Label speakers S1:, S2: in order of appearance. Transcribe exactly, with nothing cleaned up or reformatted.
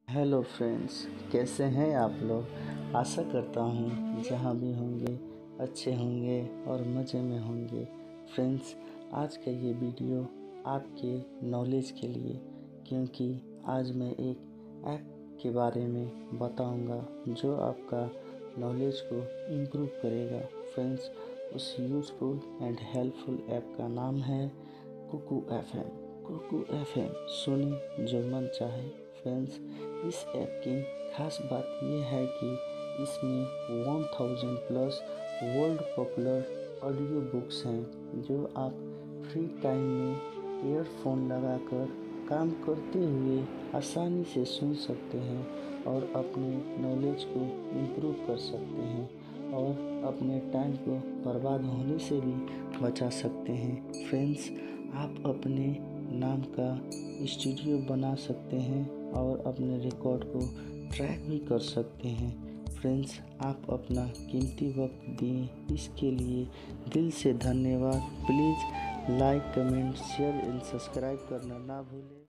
S1: Hello friends, कैसे हैं आप लोग। आशा करता हूँ जहाँ भी होंगे अच्छे होंगे और मज़े में होंगे। फ्रेंड्स, आज का ये वीडियो आपके नॉलेज के लिए, क्योंकि आज मैं एक ऐप के बारे में बताऊंगा जो आपका नॉलेज को इम्प्रूव करेगा। फ्रेंड्स, उस यूज़फुल एंड हेल्पफुल ऐप का नाम है Kuku F M. Kuku F M सुने जो मन चाहे। फ्रेंड्स, इस ऐप की खास बात यह है कि इसमें one thousand plus world popular audio books हैं जो आप फ्री टाइम में ईयरफोन लगाकर काम करते हुए आसानी से सुन सकते हैं और अपने नॉलेज को इम्प्रूव कर सकते हैं और अपने टाइम को बर्बाद होने से भी बचा सकते हैं। फ्रेंड्स, आप अपने नाम का स्टूडियो बना सकते हैं और अपने रिकॉर्ड को ट्रैक भी कर सकते हैं। फ्रेंड्स, आप अपना कीमती वक्त दिए, इसके लिए दिल से धन्यवाद। Please like, comment, share and subscribe करना ना भूलें।